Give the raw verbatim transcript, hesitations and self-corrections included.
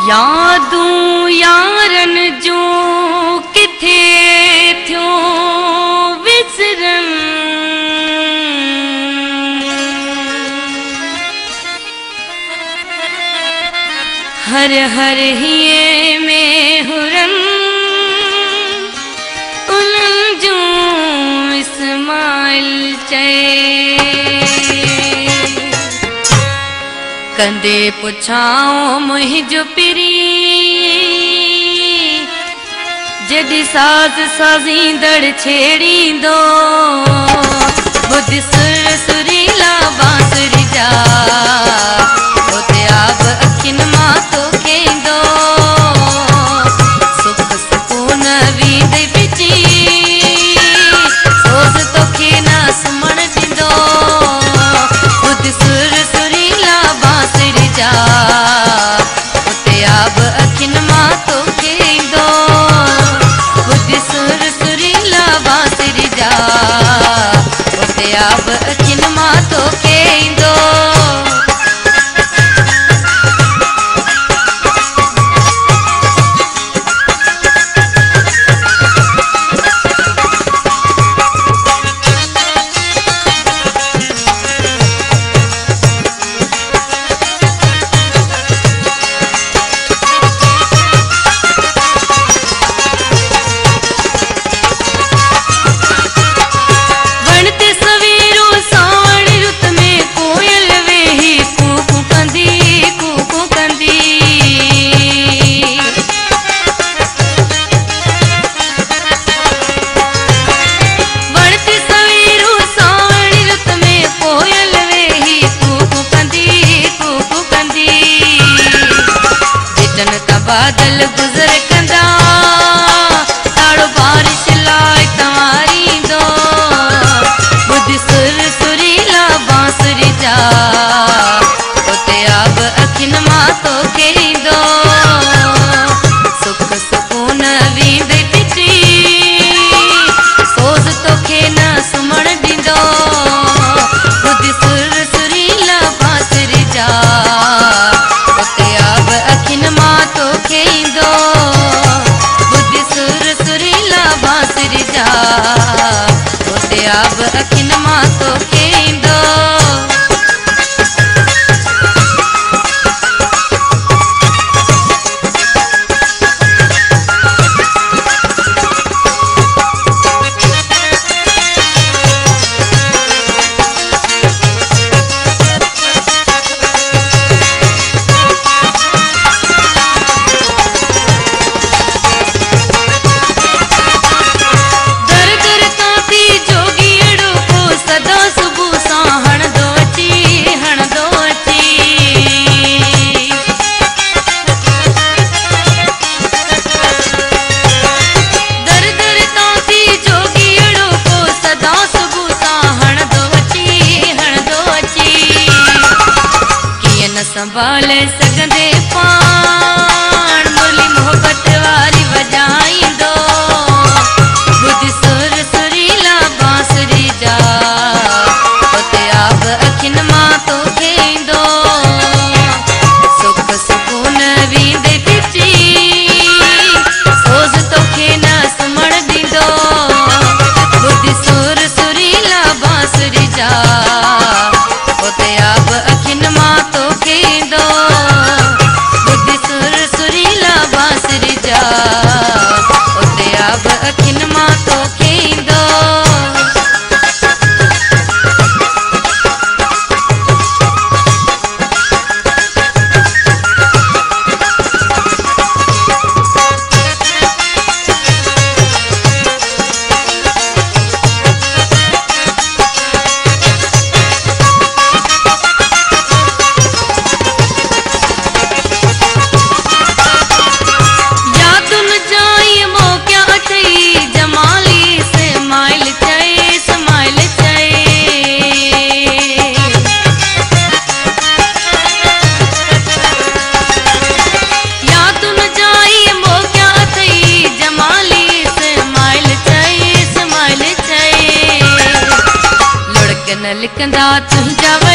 यादूं यारन जो किथे थियो विसरन, हर हर हिये में हुरन उन्हनि जो इस्माइल चए। कंदे पुछाओ मुंहिंजो पिरी जॾहिं साज़ साज़ींदड़ छेड़ींदो, ॿुध सुर सुरीला बांसुरी जा उते आब अखियुनि मां तोखे ईंदो, सुख सुकून वींदे पिची सोज़ तोखे न सुम्हण ॾींदो, ॿुध सुर सुरीला बांसुरी जा उते आब अखियुनि मां तोखे ईंदो, ॿुध सुर सुरीला बांसुरी जा उते आब अखियुनि मां तोखे ईंदो। बादल गुजर कंदा ताड़ो बारिश लाए तवारी दो, ॿुध सुर सुरीला बांसुरी जा उते आब अखियुनि मां तोखे ईंदो, सुख सुकून वींदे पिची सोज़ तोखे न सुम्हण ॾींदो, ॿुध सुर सुरीला बांसुरी जा उते आब अखियुनि मां तोखे ईंदो, ॿुध सुर सुरीला बांसुरी जा उते आब अखियुनि मां तोखे ईंदो। संभाले सघंदे पाण मुरली मोहब्बत वारी वॼाईंदो, ॿुध सुर सुरीला बांसुरी जा उते आब अखियुनि मां तोखे ईंदो, सुख सुकून वींदे पिची सोज़ तोखे न सुम्हण ॾींदो, ॿुध सुर सुरीला बांसुरी जा उते आब अखियुनि मां तोखे ईंदो, ॿुध सुर सुरीला बांसुरी जा उते आब अखियुनि मां तोखे ईंदो। लिखंदा तुंहिंजा